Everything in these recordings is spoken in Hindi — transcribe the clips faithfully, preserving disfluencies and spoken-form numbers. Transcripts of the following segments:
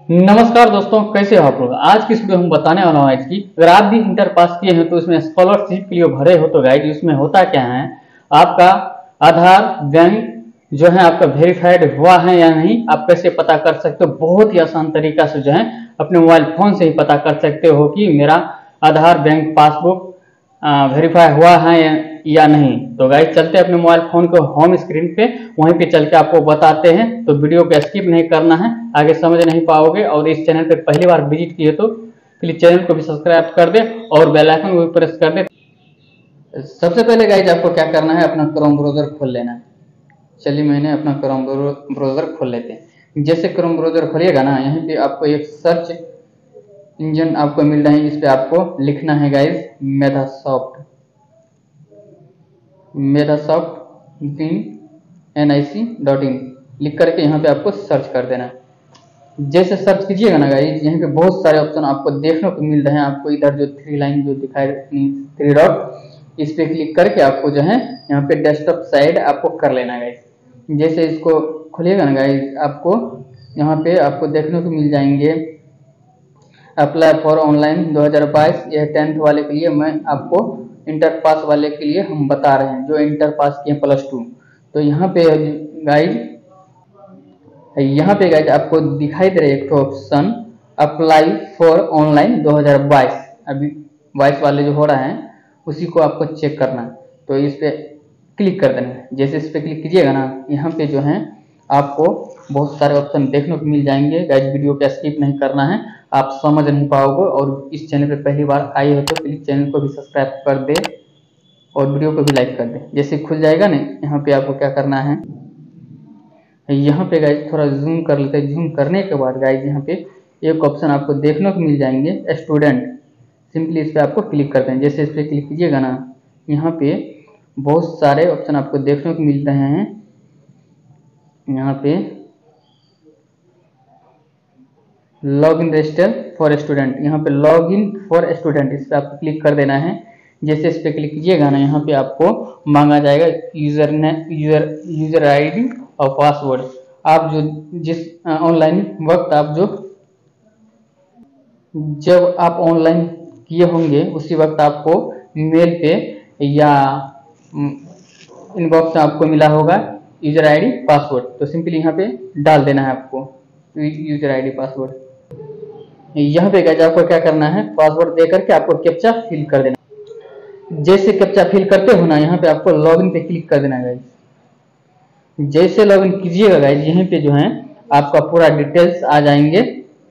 नमस्कार दोस्तों, कैसे हो आप लोग। आज की इस वीडियो हम बताने वाला हूँ कि अगर आप भी इंटर पास किए हैं तो उसमें स्कॉलरशिप के लिए भरे हो तो गाइज उसमें होता क्या है, आपका आधार बैंक जो है आपका वेरीफाइड हुआ है या नहीं, आप कैसे पता कर सकते हो। बहुत ही आसान तरीका से जो है अपने मोबाइल फोन से ही पता कर सकते हो कि मेरा आधार बैंक पासबुक वेरीफाई हुआ है या, या नहीं। तो गाइज चलते हैं अपने मोबाइल फोन को होम स्क्रीन पे, वहीं पे चल के आपको बताते हैं। तो वीडियो को स्किप नहीं करना है, आगे समझ नहीं पाओगे। और इस चैनल पे पहली बार विजिट किए तो प्लीज चैनल को भी सब्सक्राइब कर दे और बेल आइकन को भी प्रेस कर दे। सबसे पहले गाइज आपको क्या करना है, अपना क्रोम ब्राउजर खोल लेना है। चलिए मैंने अपना क्रोम ब्राउजर खोल लेते हैं। जैसे क्रोम ब्राउजर खोलिएगा ना, यहाँ पे आपको एक सर्च इंजन आपको मिल रहा है, इस पे आपको लिखना है guys Medhasoft Medhasoft N I C dot in लिख करके यहाँ पे आपको सर्च कर देना है। जैसे सर्च कीजिएगा ना गाइज, यहाँ पे बहुत सारे ऑप्शन आपको देखने को मिल रहे हैं। आपको इधर जो थ्री लाइन जो दिखाई थ्री डॉट, इस पे क्लिक करके आपको जो है यहाँ पे डेस्कटॉप साइड आपको कर लेना है गाइज। जैसे इसको खोलिएगा ना गाइज, आपको यहाँ पे आपको देखने को मिल जाएंगे अप्लाई फॉर ऑनलाइन दो हज़ार बाईस। यह टेंथ वाले के लिए, मैं आपको इंटर पास वाले के लिए हम बता रहे हैं जो इंटर पास किए प्लस टू। तो यहाँ पे गाइज यहाँ पे गाइज आपको दिखाई दे रहा है एक ऑप्शन अप्लाई फॉर ऑनलाइन दो हज़ार बाईस। अभी बाईस वाले जो हो रहा है उसी को आपको चेक करना है। तो इस पे क्लिक कर देना है। जैसे इस पे क्लिक कीजिएगा ना, यहाँ पे जो है आपको बहुत सारे ऑप्शन देखने को मिल जाएंगे। गाइज वीडियो को स्किप नहीं करना है, आप समझ नहीं पाओगे। और इस चैनल पे पहली बार आए हो तो प्लीज चैनल को भी सब्सक्राइब कर दे और वीडियो को भी लाइक कर दे। जैसे खुल जाएगा ना, यहाँ पे आपको क्या करना है, यहाँ पे गाइज थोड़ा जूम कर लेते हैं। जूम करने के बाद गाइज यहाँ पे एक ऑप्शन आपको देखने को मिल जाएंगे स्टूडेंट। सिंपली इस पे आपको क्लिक करते हैं। जैसे इस पे क्लिक कीजिएगा ना, यहाँ पे बहुत सारे ऑप्शन आपको देखने को मिल रहे हैं। यहाँ पे log in register for student, यहाँ पे लॉग इन फॉर स्टूडेंट, इस पे आपको क्लिक कर देना है। जैसे इस पे क्लिक कीजिएगा ना, यहाँ पे आपको मांगा जाएगा यूजर ने यूजर यूजर आईडी और पासवर्ड। आप जो जिस ऑनलाइन वक्त आप जो जब आप ऑनलाइन किए होंगे उसी वक्त आपको मेल पे या इनबॉक्स में आपको मिला होगा यूजर आईडी पासवर्ड। तो सिंपली यहाँ पे डाल देना है आपको यूजर आईडी पासवर्ड। यहाँ पे गाइस आपको क्या करना है, पासवर्ड दे करके आपको कैप्चा फिल कर देना। जैसे कैप्चा फिल करते हो ना, यहाँ पे आपको लॉगिन पे क्लिक कर देना है गाइस। जैसे लॉगिन कीजिएगा गाइस, यहाँ पे जो है आपका पूरा डिटेल्स आ जाएंगे।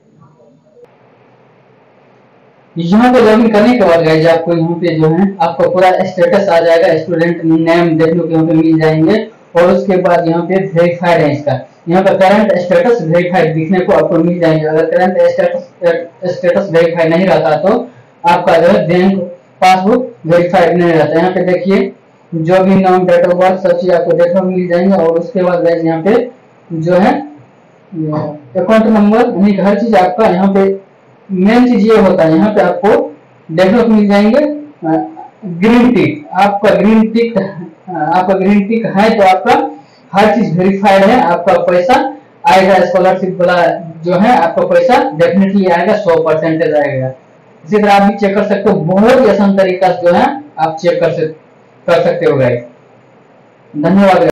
यहाँ पे लॉगिन करने के बाद गाइस आपको यहाँ पे जो है आपका पूरा स्टेटस आ जाएगा। स्टूडेंट नेम देखने को यहाँ पे मिल जाएंगे। और उसके बाद यहाँ पे वेरीफाइड है इसका, यहाँ पे करंट स्टेटस वेरीफाइड दिखने को आपको मिल जाएंगे। अगर करंट स्टेटस स्टेटस वेरीफाइड नहीं रहता तो आपका जो है बैंक पासबुक वेरीफाइड नहीं रहता। यहाँ पे देखिए जो भी नाम डेट ऑफ बर्थ सब चीज आपको देखने को मिल जाएंगे। और उसके बाद गाइस यहाँ पे जो है अकाउंट नंबर हर चीज आपका यहाँ पे मेन चीज ये होता है, यहाँ पे आपको देखने को मिल जाएंगे ग्रीन टिक। आपका ग्रीन टिक आपका ग्रीन टिक है तो आपका हर चीज वेरीफाइड है, आपका पैसा आएगा। स्कॉलरशिप वाला जो है आपका पैसा डेफिनेटली आएगा, सौ परसेंटेज आएगा। इसी तरह आप भी चेक कर सकते हो, बहुत ही आसान तरीका से जो है आप चेक कर सकते कर सकते हो गाइस। धन्यवाद।